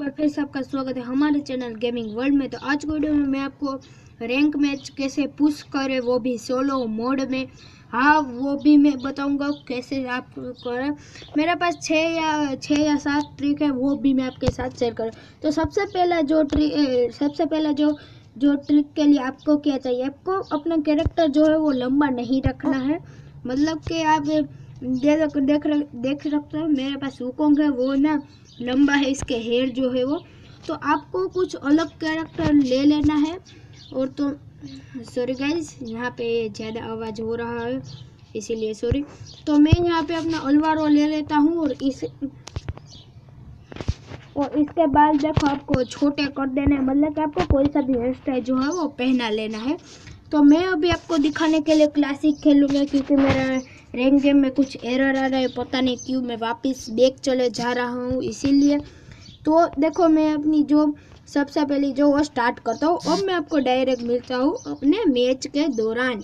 बार फिर से आपका स्वागत है हमारे चैनल गेमिंग वर्ल्ड में। तो आज की वीडियो में मैं आपको रैंक मैच कैसे पुश करें, वो भी सोलो मोड में। हाँ, वो भी मैं बताऊंगा कैसे आप करें। मेरे पास 6 या 7 ट्रिक है, वो भी मैं आपके साथ शेयर करूँ। तो सबसे पहला जो ट्रिक के लिए आपको क्या चाहिए, आपको अपना कैरेक्टर जो है वो लंबा नहीं रखना है। मतलब कि आप देख सकते हो मेरे पास वुकोंग है, वो ना लंबा है, इसके हेयर जो है वो। तो आपको कुछ अलग कैरेक्टर ले लेना है। और तो सॉरी गाइज, यहाँ पे ज़्यादा आवाज़ हो रहा है इसीलिए सॉरी। तो मैं यहाँ पे अपना अलवारो ले लेता हूँ और इसके बाद देखो आपको छोटे कर देना है। मतलब कि आपको कोई सा भी हेयर स्टाइल जो है वो पहना लेना है। तो मैं अभी आपको दिखाने के लिए क्लासिक खेलूँगा, क्योंकि मेरा रैंक गेम में कुछ एरर आ रहा है, पता नहीं क्यों। मैं वापस बैक चले जा रहा हूँ इसीलिए। तो देखो मैं अपनी जो सबसे पहले जो वो स्टार्ट करता हूँ। अब मैं आपको डायरेक्ट मिलता हूँ अपने मैच के दौरान।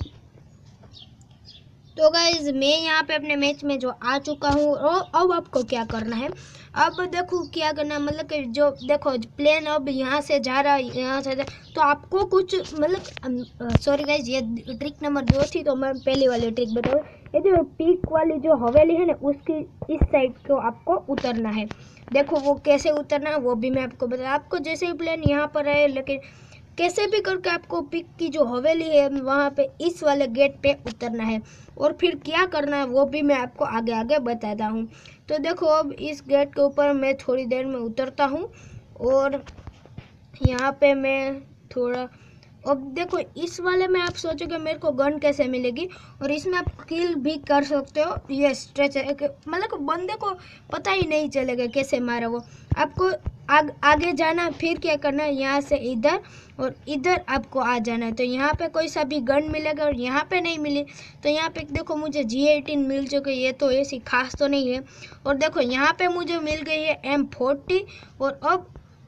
तो गाइज मैं यहाँ पे अपने मैच में जो आ चुका हूँ। और अब आपको क्या करना है, अब देखो क्या करना है। मतलब कि जो देखो प्लेन अब यहाँ से जा रहा है, यहाँ से तो आपको कुछ मतलब सॉरी गाइज, ये ट्रिक नंबर 2 थी। तो मैं पहली वाली ट्रिक बताऊँ। ये जो पीक वाली जो हवेली है ना, उसकी इस साइड को आपको उतरना है। देखो वो कैसे उतरना है वो भी मैं आपको बता। आपको जैसे ही प्लेन यहाँ पर है, लेकिन कैसे भी करके आपको पिक की जो हवेली है वहाँ पे इस वाले गेट पे उतरना है। और फिर क्या करना है वो भी मैं आपको आगे आगे बताता हूँ। तो देखो अब इस गेट के ऊपर मैं थोड़ी देर में उतरता हूँ। और यहाँ पे मैं थोड़ा, अब देखो इस वाले में आप सोचोगे मेरे को गन कैसे मिलेगी, और इसमें आप किल भी कर सकते हो। ये स्ट्रेच है, मतलब बंदे को पता ही नहीं चलेगा कैसे मारा वो। आपको आगे जाना, फिर क्या करना है, यहाँ से इधर और इधर आपको आ जाना है। तो यहाँ पे कोई सा भी गन मिलेगा और यहाँ पे नहीं मिली। तो यहाँ पे देखो मुझे G18 मिल चुकी है, ये तो ऐसी खास तो नहीं है। और देखो यहाँ पे मुझे मिल गई है M40। और अब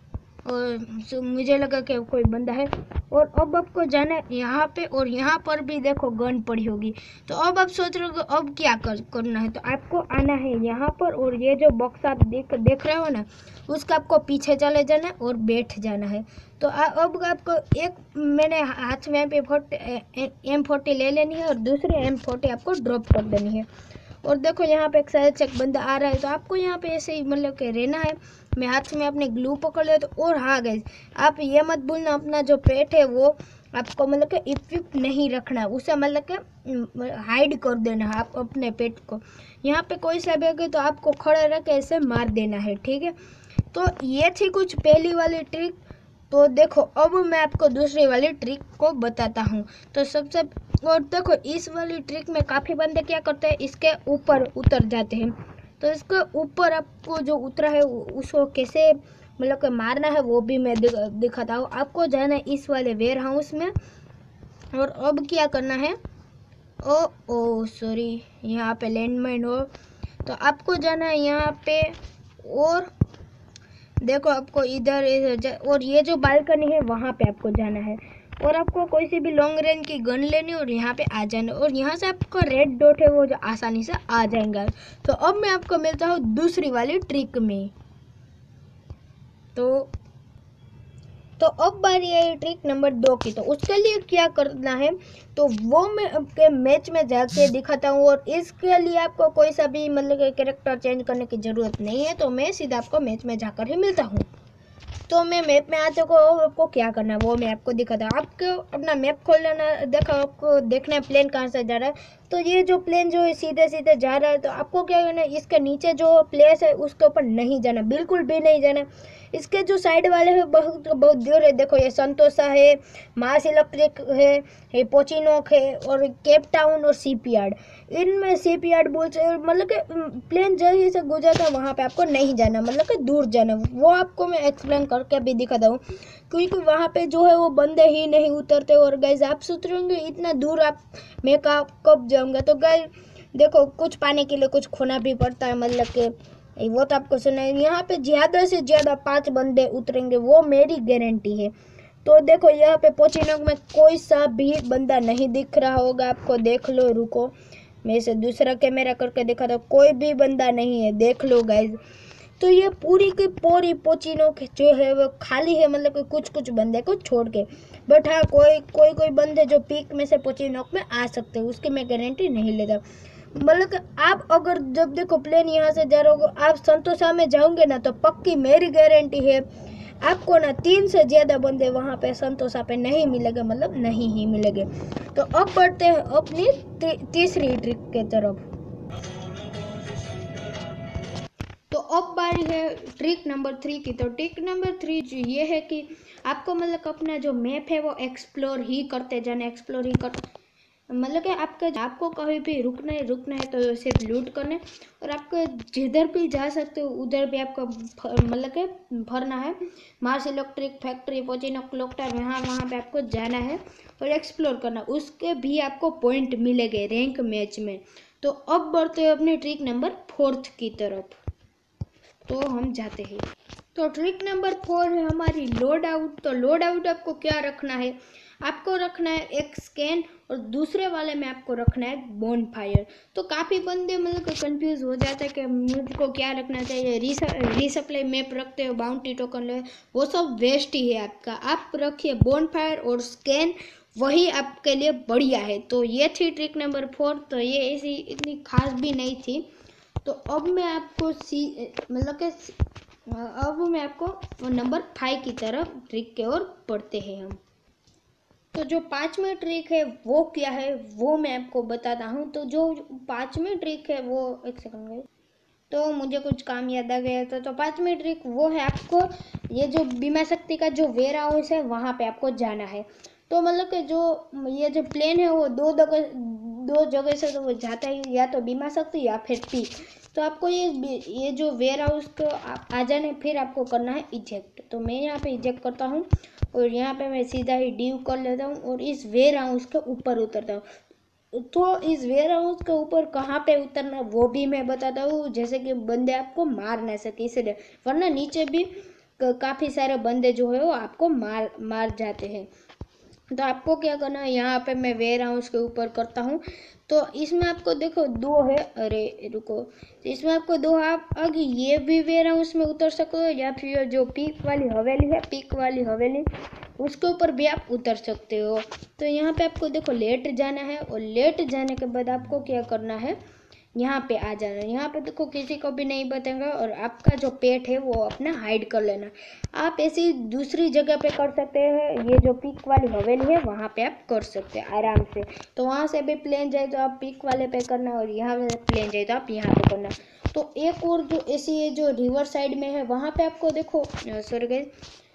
मुझे लगा कि कोई बंदा है। और अब आपको जाना है यहाँ पे, और यहाँ पर भी देखो गन पड़ी होगी। तो अब आप सोच रहे हो अब क्या करना है। तो आपको आना है यहाँ पर, और ये जो बॉक्स आप देख रहे हो ना, उसका आपको पीछे चले जाना है और बैठ जाना है। तो अब आपको एक मैंने हाथ में M40 ले लेनी है, और दूसरी M40 आपको ड्रॉप कर देनी है। और देखो यहाँ पे एक शायद से एक बंदा आ रहा है, तो आपको यहाँ पे ऐसे ही मतलब कि रहना है। मैं हाथ में अपने ग्लू पकड़ ले। तो और हाँ गाइस, आप ये मत भूलना अपना जो पेट है वो आपको मतलब कि इक्विप नहीं रखना है, उसे मतलब कि हाइड कर देना है आप अपने पेट को। यहाँ पे कोई सा भी होगा तो आपको खड़े रख के ऐसे मार देना है, ठीक है। तो ये थी कुछ पहली वाली ट्रिक। तो देखो अब मैं आपको दूसरी वाली ट्रिक को बताता हूँ। तो सबसे और देखो इस वाली ट्रिक में काफ़ी बंदे क्या करते हैं, इसके ऊपर उतर जाते हैं। तो इसके ऊपर आपको जो उतरा है उसको कैसे मतलब कि मारना है वो भी मैं दिखाता हूँ। आपको जाना है इस वाले वेयर हाउस में। और अब क्या करना है, ओ सॉरी, यहाँ पे लैंडमाइन हो। तो आपको जाना है यहाँ पे, और देखो आपको इधर और ये जो बालकनी है वहाँ पे आपको जाना है। और आपको कोई सी भी लॉन्ग रेंज की गन लेनी और यहाँ पे आ जाना। और यहाँ से आपका रेड डॉट है वो जो आसानी से आ जाएगा। तो अब मैं आपको मिलता हूँ दूसरी वाली ट्रिक में। तो अब बारी है ट्रिक नंबर 2 की। तो उसके लिए क्या करना है तो वो मैं आपके मैच में जाके दिखाता हूँ। और इसके लिए आपको कोई सा भी मतलब कैरेक्टर चेंज करने की ज़रूरत नहीं है। तो मैं सीधा आपको मैच में जाकर ही मिलता हूँ। तो मैं मैप में आ चुका हूँ। आपको क्या करना है वो मैं आपको दिखाता हूँ। आपको अपना मैप खोल लेना। देखो आपको देखना है प्लेन कहाँ से जा रहा है। तो ये जो प्लेन जो है सीधे सीधे जा रहा है। तो आपको क्या करना है, इसके नीचे जो प्लेस है उसके ऊपर नहीं जाना, बिल्कुल भी नहीं जाना। इसके जो साइड वाले हैं बहुत बहुत दूर है। देखो ये संतोषा है, मास इलेक्ट्रिक है, ये पोचिनोक है, और केप टाउन और सीपीयार्ड। इनमें सीपीयार्ड बोलते मतलब कि प्लेन जैसे से गुजरता है वहाँ पे आपको नहीं जाना, मतलब कि दूर जाना। वो आपको मैं एक्सप्लेन करके भी दिखाता हूँ, क्योंकि वहाँ पे जो है वो बंदे ही नहीं उतरते। और गाइस आप सोच रहे होंगे इतना दूर मैं कब जाऊँगा। तो गाइस देखो कुछ पाने के लिए कुछ खोना भी पड़ता है, मतलब कि वो तो आपको सुना है। यहाँ पे ज़्यादा से ज़्यादा 5 बंदे उतरेंगे, वो मेरी गारंटी है। तो देखो यहाँ पे पोचिनोक में कोई सा भी बंदा नहीं दिख रहा होगा आपको, देख लो, रुको मैं इसे दूसरा कैमरा करके दिखा दो, कोई भी बंदा नहीं है, देख लो गाइज। तो ये पूरी की पूरी पोचिनो जो है वो खाली है, मतलब कि कुछ कुछ बंदे को छोड़ के। बट हाँ, कोई बंदे जो पीक में से पोचिनोक में आ सकते हैं, उसकी मैं गारंटी नहीं लेता। मतलब कि आप अगर जब देखो प्लेन यहाँ से जा रहे हो, आप संतोषा में जाओगे ना, तो पक्की मेरी गारंटी है आपको ना 3 से ज़्यादा बंदे वहाँ पे संतोषा पे नहीं मिलेंगे, मतलब नहीं ही मिलेंगे। तो अब बढ़ते हैं अपनी तीसरी ट्रिक के तरफ। तो अब बारी है ट्रिक नंबर 3 की। तो ट्रिक नंबर 3 ये है कि आपको मतलब अपना जो मैप है वो एक्सप्लोर ही करते जाना, एक्सप्लोर ही कर, मतलब कि आपको कहीं भी रुकना है तो सिर्फ लूट करने, और आपको जिधर भी जा सकते हो उधर भी आपको मतलब कि भरना है। Mars electric factory, Pochinki clock tower, वहाँ पे आपको जाना है और एक्सप्लोर करना, उसके भी आपको पॉइंट मिलेंगे रैंक मैच में। तो अब बढ़ते हैं अपनी ट्रिक नंबर 4 की तरफ। तो हम जाते हैं। तो ट्रिक नंबर 4 है हमारी लोड आउट। तो लोड आउट आपको क्या रखना है, आपको रखना है एक स्कैन और दूसरे वाले में आपको रखना है बोन फायर। तो काफ़ी बंदे मतलब कंफ्यूज हो जाते हैं कि मुझको क्या रखना चाहिए, रीसप्लाई मैप रखते हो, बाउंटी टोकन ले, वो सब वेस्ट ही है आपका। आप रखिए बोन फायर और स्कैन, वही आपके लिए बढ़िया है। तो ये थी ट्रिक नंबर 4। तो ये ऐसी इतनी खास भी नहीं थी। तो अब मैं आपको अब मैं आपको नंबर 5 की तरफ ट्रिक के ओर बढ़ते हैं हम। तो जो 5वीं ट्रिक है वो क्या है वो मैं आपको बताता हूँ। तो जो 5वीं ट्रिक है वो, एक सेकंड, तो मुझे कुछ काम याद आ गया था। तो 5वीं ट्रिक वो है, आपको ये जो बीमा शक्ति का जो वेयर हाउस है वहाँ पे आपको जाना है। तो मतलब कि जो ये जो प्लेन है वो दो जगह से तो वो जाता ही, या तो बीमा शक्ति या फिर पीक। तो आपको ये जो वेयर हाउस को आ जाने, फिर आपको करना है इजेक्ट। तो मैं यहाँ पे इजेक्ट करता हूँ और यहाँ पे मैं सीधा ही डीव कर लेता हूँ और इस वेयर हाउस के ऊपर उतरता हूँ। तो इस वेयर हाउस के ऊपर कहाँ पे उतरना वो भी मैं बताता हूँ, जैसे कि बंदे आपको मार ना सके इसलिए, वरना नीचे भी काफ़ी सारे बंदे जो है वो आपको मार जाते हैं। तो आपको क्या करना है, यहाँ पे मैं वेयर हाउस के ऊपर करता हूँ। तो इसमें आपको देखो 2 है, अरे रुको, तो इसमें आपको 2, आप अगर ये भी वेयर हाउस में उतर सकते हो, या फिर जो पीक वाली हवेली उसके ऊपर भी आप उतर सकते हो। तो यहाँ पे आपको देखो लेट जाना है, और लेट जाने के बाद आपको क्या करना है, यहाँ पे आ जाना है। यहाँ पे देखो किसी को भी नहीं बताएंगे, और आपका जो पेट है वो अपना हाइड कर लेना। आप ऐसी दूसरी जगह पे कर सकते हैं, ये जो पीक वाली हवेली है वहाँ पे आप कर सकते हैं आराम से। तो वहाँ से भी प्लेन जाए तो आप पीक वाले पे करना, और यहाँ से प्लेन जाए तो आप यहाँ पे करना। तो एक और जो ऐसी है जो रिवर साइड में है, वहाँ पे आपको देखो, सॉरी गाइस,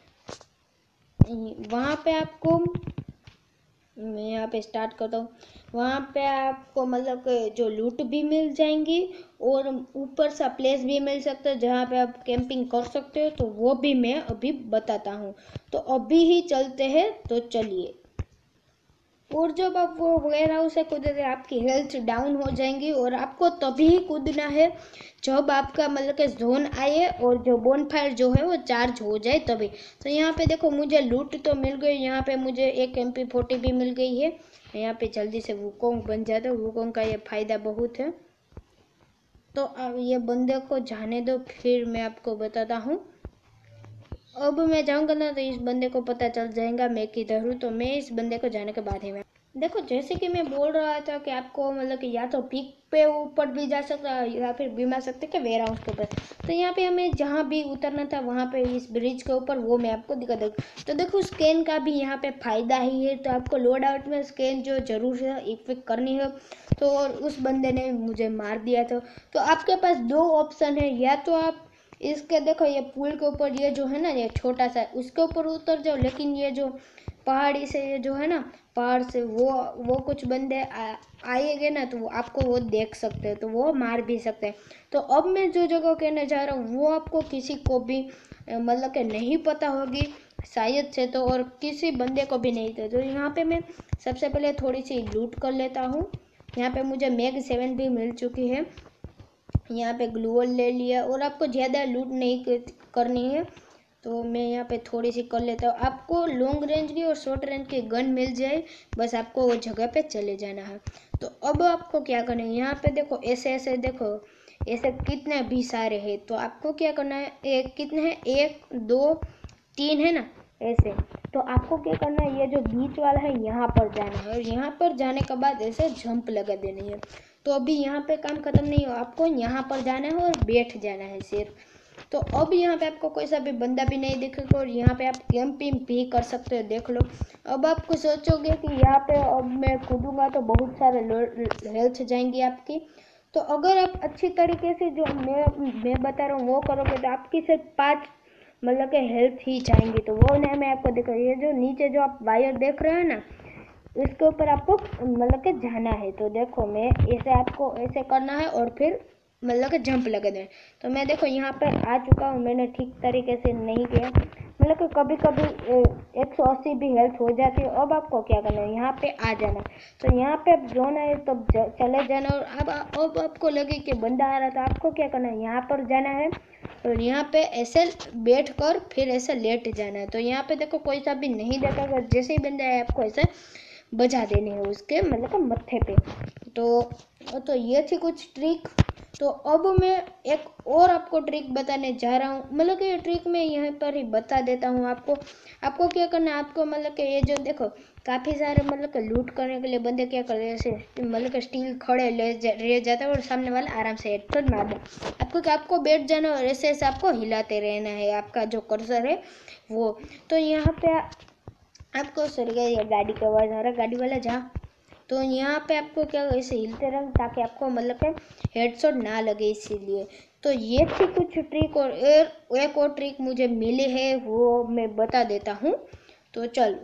वहाँ पे आपको, मैं यहाँ पे स्टार्ट करता हूँ, वहाँ पे आपको मतलब जो लूट भी मिल जाएंगी और ऊपर सा प्लेस भी मिल सकता है जहाँ पे आप कैंपिंग कर सकते हो। तो वो भी मैं अभी बताता हूँ। तो अभी ही चलते हैं, तो चलिए। और जब आप वो वेयर हाउस से कूदते आपकी हेल्थ डाउन हो जाएंगी, और आपको तभी कूदना है जब आपका मतलब कि जोन आए और जो बोनफायर जो है वो चार्ज हो जाए तभी। तो यहाँ पे देखो मुझे लूट तो मिल गई, यहाँ पे मुझे एक MP40 भी मिल गई है। यहाँ पे जल्दी से वुकोंग बन जाता है, वुकोंग का ये फ़ायदा बहुत है। तो अब ये बंदे को जाने दो, फिर मैं आपको बताता हूँ। अब मैं जाऊँगा ना तो इस बंदे को पता चल जाएगा मैं किधर हूँ। तो मैं इस बंदे को जाने के बाद ही मैं देखो, जैसे कि मैं बोल रहा था कि आपको मतलब कि या तो पीक पे ऊपर भी जा सकता है या फिर बीमा सकते कि वेयर हाउस के ऊपर। तो यहाँ पे हमें जहाँ भी उतरना था वहाँ पे इस ब्रिज के ऊपर, वो मैं आपको दिखा दूँ। तो देखो स्कैन का भी यहाँ पे फ़ायदा ही है। तो आपको लोड आउट में स्कैन जो जरूर है इक्विप करनी है। तो उस बंदे ने मुझे मार दिया था। तो आपके पास 2 ऑप्शन है, या तो आप इसके देखो ये पुल के ऊपर ये जो है ना ये छोटा सा, उसके ऊपर उतर जाओ। लेकिन ये जो पहाड़ी से ये जो है ना पहाड़ से वो कुछ बंदे आएंगे ना, तो वो आपको वो देख सकते हैं, तो वो मार भी सकते हैं। तो अब मैं जो जगह कहने जा रहा हूँ वो आपको किसी को भी मतलब कि नहीं पता होगी शायद से, तो और किसी बंदे को भी नहीं था। तो यहाँ पे मैं सबसे पहले थोड़ी सी लूट कर लेता हूँ। यहाँ पे मुझे मैग 7 भी मिल चुकी है। यहाँ पे ग्लूवल ले लिया, और आपको ज़्यादा लूट नहीं करनी है। तो मैं यहाँ पे थोड़ी सी कर लेता हूँ। आपको लॉन्ग रेंज की और शॉर्ट रेंज की गन मिल जाए, बस आपको वो जगह पे चले जाना है। तो अब आपको क्या करना है, यहाँ पे देखो ऐसे ऐसे देखो ऐसे कितने भी सारे हैं। तो आपको क्या करना है, एक कितने हैं, 1 2 3 है ना, ऐसे। तो आपको क्या करना है, ये जो बीच वाला है यहाँ पर जाना है, और यहाँ पर जाने के बाद ऐसे जंप लगा देनी है। तो अभी यहाँ पे काम खत्म नहीं हो, आपको यहाँ पर जाना है और बैठ जाना है सिर्फ। तो अब यहाँ पे आपको कोई सा भी बंदा भी नहीं दिखेगा, और यहाँ पे आप कैंपिंग भी कर सकते हो, देख लो। अब आपको सोचोगे कि यहाँ पे अब मैं कूदूंगा तो बहुत सारे हेल्थ जाएंगी आपकी। तो अगर आप अच्छी तरीके से जो मैं बता रहा हूँ वो करोगे तो आपकी सिर्फ 5 मतलब के हेल्थ ही जाएंगी। तो वो नहीं, मैं आपको दिखा, ये जो नीचे जो आप वायर देख रहे हो ना, इसके ऊपर आपको मतलब के जाना है। तो देखो मैं ऐसे, आपको ऐसे करना है और फिर मतलब कि जंप लगा देना। तो मैं देखो यहाँ पे आ चुका हूँ, मैंने ठीक तरीके से नहीं किया, मतलब कि कभी कभी 180 भी हेल्थ हो जाती है। अब आपको क्या करना है, यहाँ पे आ जाना। तो यहाँ पे अब जोन है तो चले जाना। और अब आपको लगे कि बंदा आ रहा, तो आपको क्या करना है, यहाँ पर जाना है और यहाँ पे ऐसे बैठ कर फिर ऐसे लेट जाना है। तो यहाँ पे देखो कोई सा भी नहीं देखेगा, जैसे ही बंदा है आपको ऐसे बजा देने हैं उसके मतलब कि मत्थे पे। तो ये थी कुछ ट्रिक। तो अब मैं एक और आपको ट्रिक बताने जा रहा हूँ, मतलब कि ये ट्रिक मैं यहाँ पर ही बता देता हूँ आपको क्या करना है, आपको मतलब कि ये जो देखो काफ़ी सारे मतलब कि लूट करने के लिए बंदे क्या करते हैं, ऐसे मतलब कि स्टील खड़े रह जाता है और सामने वाला आराम से हेडशॉट मार दे। आपको बैठ जाना और ऐसे ऐसे आपको हिलाते रहना है, आपका जो कर्सर है वो। तो यहाँ पे आपको सर गया, ये गाड़ी का आवाज़ आ रहा है, गाड़ी वाला जा। तो यहाँ पे आपको क्या ऐसे हिलते रहना ताकि आपको मतलब कि हेडशॉट ना लगे, इसीलिए। तो ये थी कुछ ट्रिक, और एक और ट्रिक मुझे मिली है वो मैं बता देता हूँ। तो चलो,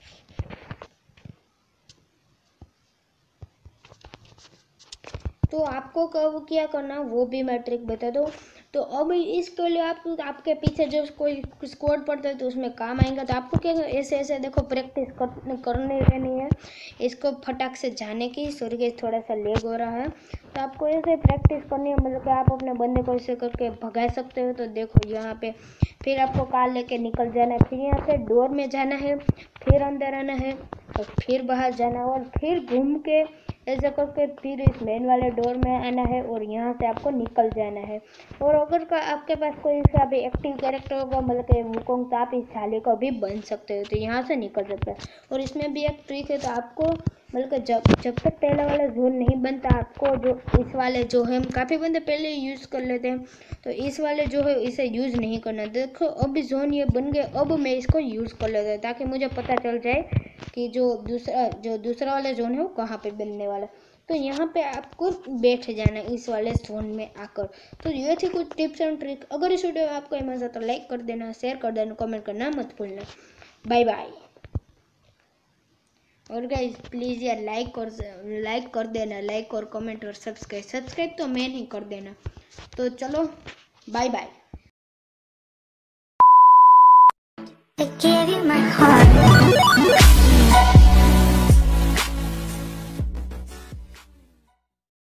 तो आपको कब क्या करना वो भी मैं ट्रिक बता दूँ। तो अब इसके लिए आपके पीछे जो कोई स्क्वाड पड़ता है तो उसमें काम आएगा। तो आपको क्या ऐसे ऐसे देखो प्रैक्टिस करनी रहनी है इसको फटाक से जाने की। सॉरी थोड़ा सा लेग हो रहा है, तो आपको ऐसे प्रैक्टिस करनी है, मतलब कि आप अपने बंदे को ऐसे करके भगा सकते हो। तो देखो यहाँ पे फिर आपको कार लेके निकल जाना है, फिर यहाँ से डोर में जाना है, फिर अंदर आना है और फिर बाहर जाना है, और फिर घूम के ऐसे करके फिर इस मेन वाले डोर में आना है और यहाँ से आपको निकल जाना है। और अगर आपके पास कोई सा भी एक्टिव कैरेक्टर होगा मतलब कि वुकोंग, तो आप इस जाले को भी बन सकते हो, तो यहाँ से निकल सकते हैं। और इसमें भी एक ट्रिक है, तो आपको मतलब कि जब तक पहला वाला जोन नहीं बनता, आपको जो इस वाले जो है काफ़ी बंदे पहले ही यूज़ कर लेते हैं, तो इस वाले जो है इसे यूज़ नहीं करना। देखो अभी जोन ये बन गए, अब मैं इसको यूज़ कर लेता हूँ ताकि मुझे पता चल जाए कि जो दूसरा वाला जोन है वो कहाँ पे बनने वाला। तो यहाँ पे आपको बैठ जाना इस वाले जोन में आकर। तो ये थी कुछ टिप्स एंड ट्रिक। अगर इस वीडियो में आपको मजा तो लाइक कर देना, शेयर कर देना, कमेंट करना मत भूलना। Bye bye. और गाइस प्लीज़ यार लाइक कर देना, लाइक और कमेंट और सब्सक्राइब तो मैं नहीं कर देना। तो चलो bye bye. I gave you my heart.